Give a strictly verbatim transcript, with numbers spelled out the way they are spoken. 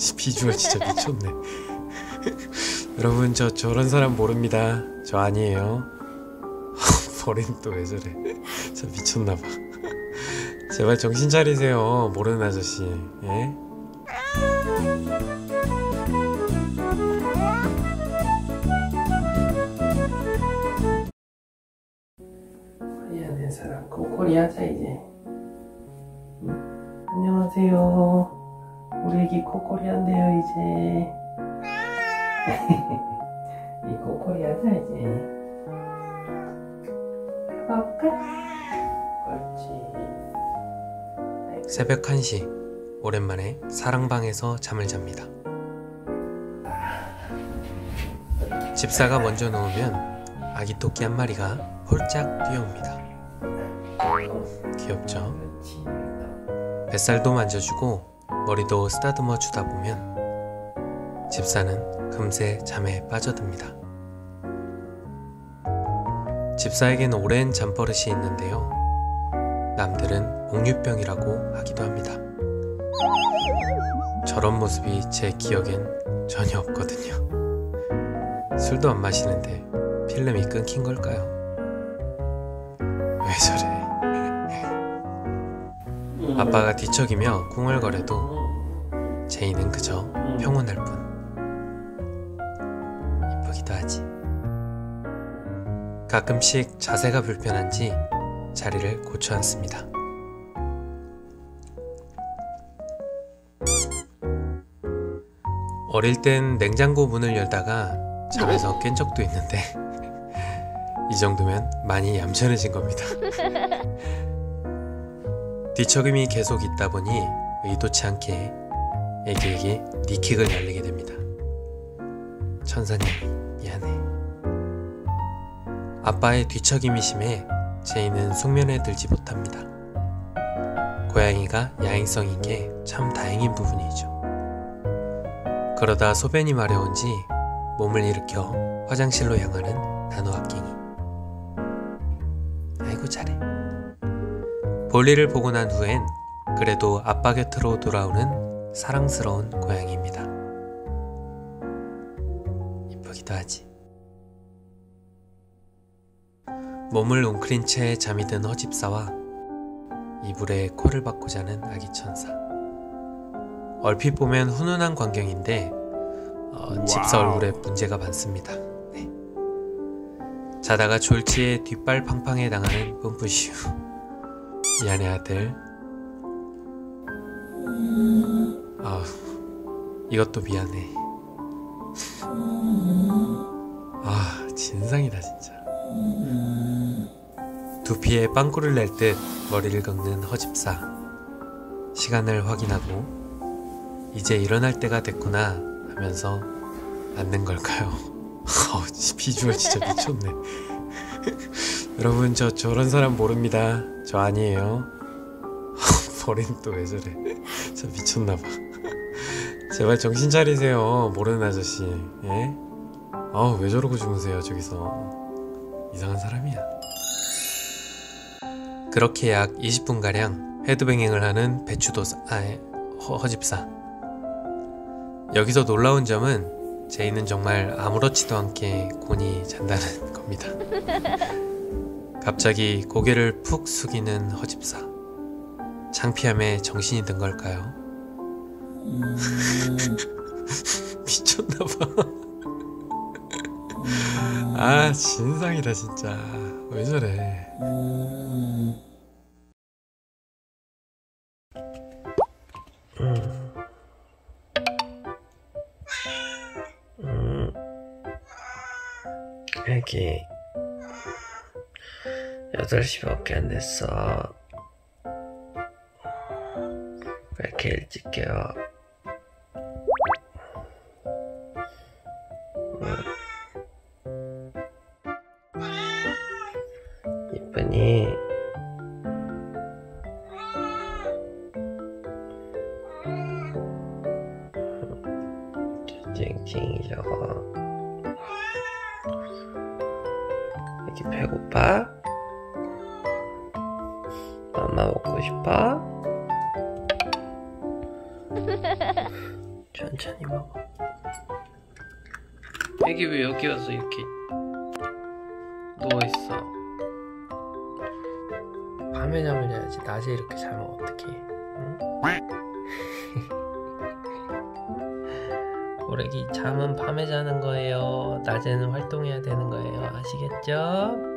비주얼 진짜 미쳤네. 여러분, 저 저런 사람 모릅니다. 저 아니에요. 버린 또 왜 저래. 저 미쳤나봐. 제발 정신 차리세요, 모르는 아저씨. 예? 코리아 된 사람 코코리 하자 이제. 응? 안녕하세요. 우리 애기 코코리 한대요 이제. 이 코코리 하자 이제. 해볼까? 옳지. 새벽 한 시, 오랜만에 사랑방에서 잠을 잡니다. 집사가 먼저 누우면 아기 토끼 한 마리가 홀짝 뛰어옵니다. 귀엽죠? 뱃살도 만져주고 머리도 쓰다듬어 주다 보면 집사는 금세 잠에 빠져듭니다. 집사에겐 오랜 잠버릇이 있는데요. 남들은 옥류병이라고 하기도 합니다. 저런 모습이 제 기억엔 전혀 없거든요. 술도 안 마시는데 필름이 끊긴 걸까요? 왜 저래? 아빠가 뒤척이며 궁얼거려도 제이는 그저 평온할 뿐. 이쁘기도 하지. 가끔씩 자세가 불편한지 자리를 고쳐 앉습니다. 어릴 땐 냉장고 문을 열다가 잠에서 깬 적도 있는데 이 정도면 많이 얌전해진 겁니다. 뒤척임이 계속 있다 보니 의도치 않게 애기에게 니킥을 날리게 됩니다. 천사님, 미안해. 아빠의 뒤척임이 심해 제이는 숙면에 들지 못합니다. 고양이가 야행성인 게 참 다행인 부분이죠. 그러다 소변이 마려운지 몸을 일으켜 화장실로 향하는 단호학갱이. 아이고 잘해. 볼일을 보고 난 후엔 그래도 아빠 곁으로 돌아오는 사랑스러운 고양이입니다. 이쁘기도 하지. 몸을 웅크린 채 잠이 든 허집사와 이불에 코를 박고 자는 아기 천사. 얼핏 보면 훈훈한 광경인데 어, 집사 얼굴에 문제가 많습니다. 네. 자다가 졸지에 뒷발 팡팡에 당하는 뿜뿌슈. 미안해 아들. 아, 이것도 미안해. 아, 진상이다 진짜. 두피에 빵꾸를 낼 듯 머리를 긁는 허집사. 시간을 확인하고 이제 일어날 때가 됐구나 하면서 앉는 걸까요? 어, 비주얼 진짜 미쳤네. 여러분, 저 저런 사람 모릅니다. 저 아니에요. 버린 또 왜 저래. 저 미쳤나봐. 제발 정신 차리세요, 모르는 아저씨. 예? 아우, 왜 저러고 주무세요 저기서. 이상한 사람이야. 그렇게 약 이십 분가량 헤드뱅잉을 하는 배추도사, 아, 허, 허집사. 여기서 놀라운 점은 제이는 정말 아무렇지도 않게 곤히 잔다는 겁니다. 갑자기 고개를 푹 숙이는 허집사. 창피함에 정신이 든 걸까요? 미쳤나봐. 아, 진상이다 진짜. 왜 저래. 음. 음. 애기 여덟 시밖에 안 됐어. 왜 이렇게 일찍 깨워? 이쁘니? 찡찡이 저거. 애기 배고파? 맘마 먹고 싶어? 천천히 먹어. 애기 왜 여기 와서 이렇게 누워있어? 밤에 잠을 자야지. 낮에 이렇게 자면 어떡해? 응? 고래기 잠은 밤에 자는 거예요. 낮에는 활동해야 되는 거예요. 아시겠죠?